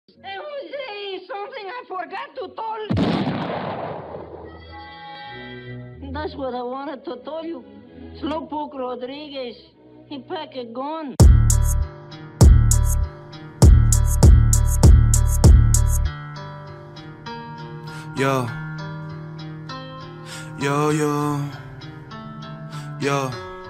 Hey, something I forgot to tell. That's what I wanted to tell you. Slowpoke Rodriguez, he pack a gun. Yo, yo, yo, yo.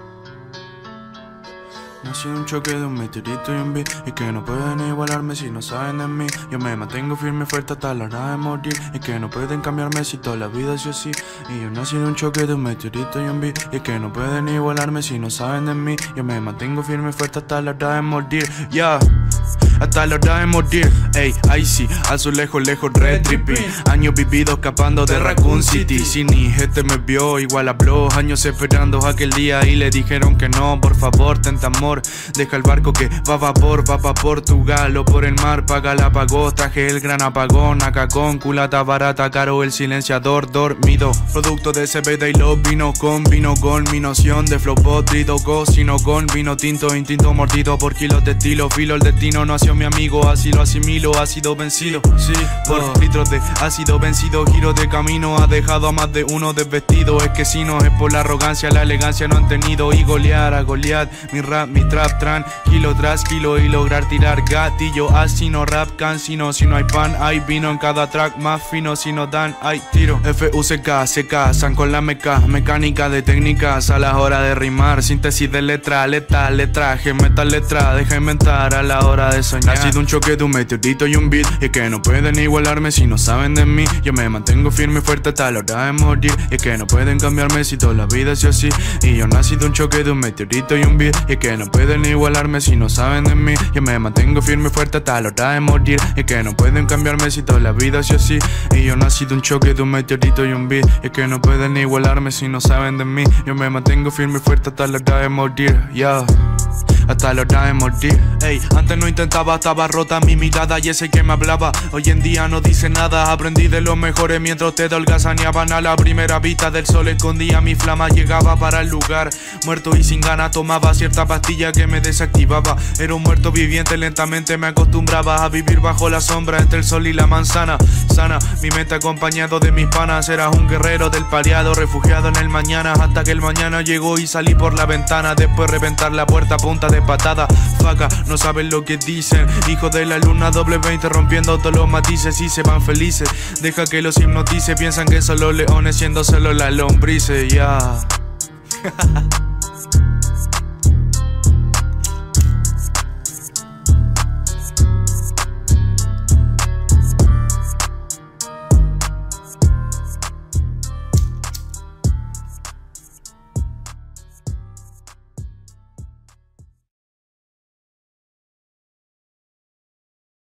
Nací un choque de un meteorito y un beat, y que no pueden igualarme si no saben de mí. Yo me mantengo firme y fuerte hasta la hora de morir, y que no pueden cambiarme si toda la vida es así. Y yo nací de un choque de un meteorito y un beat, y que no pueden igualarme si no saben de mí. Yo me mantengo firme y fuerte hasta la hora de morir, yeah. Hasta la hora de morir, ey, ahí sí, azulejo lejos, red tripping. Años vividos escapando de Raccoon City. Si ni gente me vio, igual habló. Años esperando aquel día y le dijeron que no. Por favor, tenta amor, deja el barco que va a Portugal o por el mar, paga la pagó. Traje el gran apagón, acá con culata barata, caro el silenciador dormido. Producto de CBD y los vino con mi noción de flow podrido, sino con vino tinto, instinto mordido por kilos de estilo. Filo, el destino no ha sido mi amigo, así lo asimilo, ácido vencido, sí, por litros de ácido vencido. Giro de camino, ha dejado a más de uno desvestido. Es que si no es por la arrogancia, la elegancia no han tenido. Y golear a Goliat, mi rap, mi trap, tranquilo tras kilo. Y lograr tirar gatillo, así no rap cansino. Si no hay pan, hay vino en cada track más fino. Si no dan, hay tiro. FUCK, se casan con la meca, mecánica de técnicas a la hora de rimar. Síntesis de letra, letraje, metal letra, deja inventar a la hora de soñar. Ha sido un choque de un meteorito y un beat, y que no pueden igualarme si no saben de mí. Yo me mantengo firme y fuerte hasta la hora de morir, y que no pueden cambiarme si toda la vida es así. Y yo nací de un choque de un meteorito y un beat, y que no pueden igualarme si no saben de mí. Yo me mantengo firme y fuerte hasta la hora de morir, y que no pueden cambiarme si toda la vida es así. Y yo nací de un choque de un meteorito y un beat, y que no pueden igualarme si no saben de mí. Yo me mantengo firme y fuerte hasta la hora de morir, yeah. Hasta la hora de morir, ey. Antes no intentaba, estaba rota mi mirada y ese que me hablaba hoy en día no dice nada. Aprendí de los mejores mientras ustedes holgazaneaban. A la primera vista del sol escondía mi flama. Llegaba para el lugar muerto y sin ganas tomaba cierta pastilla que me desactivaba. Era un muerto viviente, lentamente me acostumbraba a vivir bajo la sombra entre el sol y la manzana. Sana mi mente acompañado de mis panas. Era un guerrero del pareado, refugiado en el mañana. Hasta que el mañana llegó y salí por la ventana. Después reventar la puerta a punta de patada. Faca, no saben lo que dicen. Hijo de la luna, doble 20 rompiendo todos los matices y se van felices. Deja que los hipnotice, piensan que son los leones siendo solo las lombrices, ya. Yeah.